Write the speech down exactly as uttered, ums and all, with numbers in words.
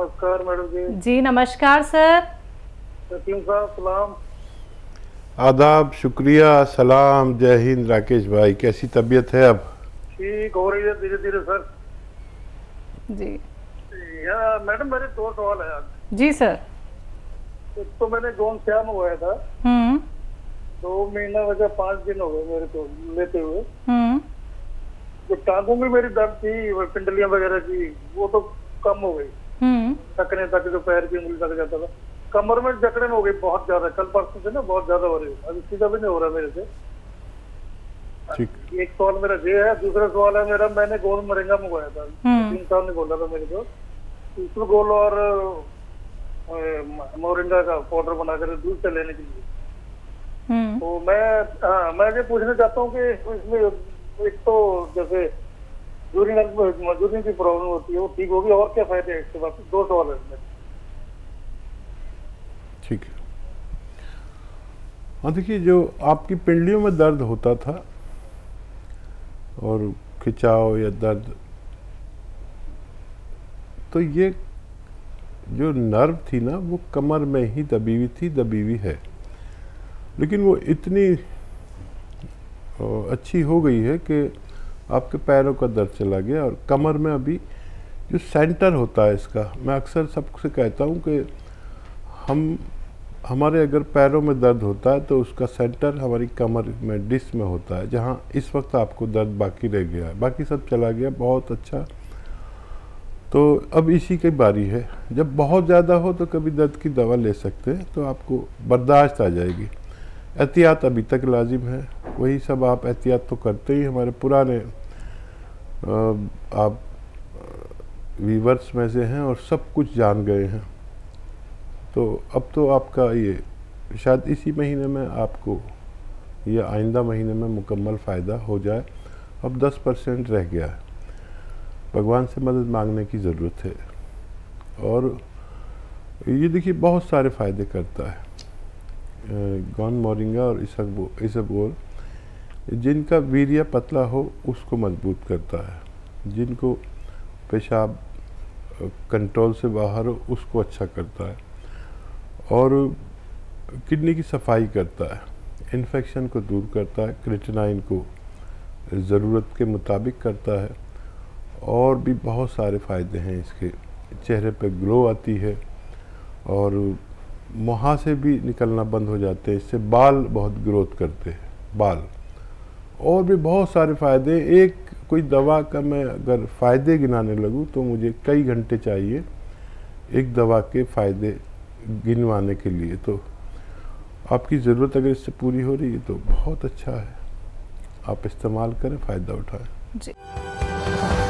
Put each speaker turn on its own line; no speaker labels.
नमस्कार मैडम जी।
जी नमस्कार sir.
Scheme साहब सलाम।
आदाब, शुक्रिया, सलाम, जय हिंद। राकेश भाई, कैसी तबीयत है अब?
ठीक हो रही है धीरे धीरे सर।
जी
या मैडम मेरे दो सवाल है आज।
जी सर।
एक तो मैंने गोन श्याम हुआ था,
हम्म
दो महीना वजह पाँच दिन हो गए मेरे को लेते हुए।
हम्म
जो टांगों में मेरी दर्द थी, वो पिंडलियां वगैरह की, वो तो कम हो गई।
हम्म
थकने तक जो पैर की उंगली तक जाता था, कमर में जकड़न हो गई बहुत ज्यादा। कल परसों से ना बहुत ज्यादा हो रही है, अभी सीधा भी नहीं हो रहा मेरे से।
ठीक।
एक सवाल मेरा ये है। दूसरा सवाल है मेरा, मैंने गोल मोरिंगा मंगवाया था, तीन साल ने बोला था मेरे को इसको गोल और मोरिंगा का पाउडर बनाकर दूध से लेने के लिए।
हम्म
तो मैं हाँ मैं ये पूछना चाहता हूँ कि इसमें एक तो जैसे यूरिन यूरिन की प्रॉब्लम होती है, वो ठीक होगी, और क्या फायदे हैं इसके बाद? दो सवाल है इसमें।
ठीक है। हाँ, देखिए, जो आपकी पिंडलियों में दर्द होता था और खिंचाव या दर्द, तो ये जो नर्व थी ना, वो कमर में ही दबी हुई थी, दबी हुई है, लेकिन वो इतनी अच्छी हो गई है कि आपके पैरों का दर्द चला गया। और कमर में अभी जो सेंटर होता है इसका, मैं अक्सर सबसे कहता हूँ कि हम हमारे अगर पैरों में दर्द होता है तो उसका सेंटर हमारी कमर में, डिस्क में होता है, जहाँ इस वक्त आपको दर्द बाकी रह गया है, बाकी सब चला गया। बहुत अच्छा। तो अब इसी की बारी है। जब बहुत ज़्यादा हो तो कभी दर्द की दवा ले सकते हैं, तो आपको बर्दाश्त आ जाएगी। एहतियात अभी तक लाजिम है, वही सब आप एहतियात तो करते ही। हमारे पुराने आप वीवर्स में से हैं और सब कुछ जान गए हैं। तो अब तो आपका ये शायद इसी महीने में आपको या आइंदा महीने में मुकम्मल फ़ायदा हो जाए। अब दस परसेंट रह गया है, भगवान से मदद मांगने की ज़रूरत है। और ये देखिए बहुत सारे फ़ायदे करता है गौन मोरिंगा और इसबगोल इसबगोल। जिनका वीर्य पतला हो उसको मजबूत करता है, जिनको पेशाब कंट्रोल से बाहर हो उसको अच्छा करता है, और किडनी की सफाई करता है, इन्फेक्शन को दूर करता है, क्रिएटिनाइन को ज़रूरत के मुताबिक करता है, और भी बहुत सारे फ़ायदे हैं इसके। चेहरे पे ग्लो आती है, और मुहासे भी निकलना बंद हो जाते हैं इससे। बाल बहुत ग्रोथ करते हैं, बाल, और भी बहुत सारे फ़ायदे। एक कोई दवा का मैं अगर फ़ायदे गिनाने लगूँ तो मुझे कई घंटे चाहिए एक दवा के फ़ायदे गिनवाने के लिए। तो आपकी ज़रूरत अगर इससे पूरी हो रही है तो बहुत अच्छा है, आप इस्तेमाल करें, फ़ायदा उठाएं।
जी।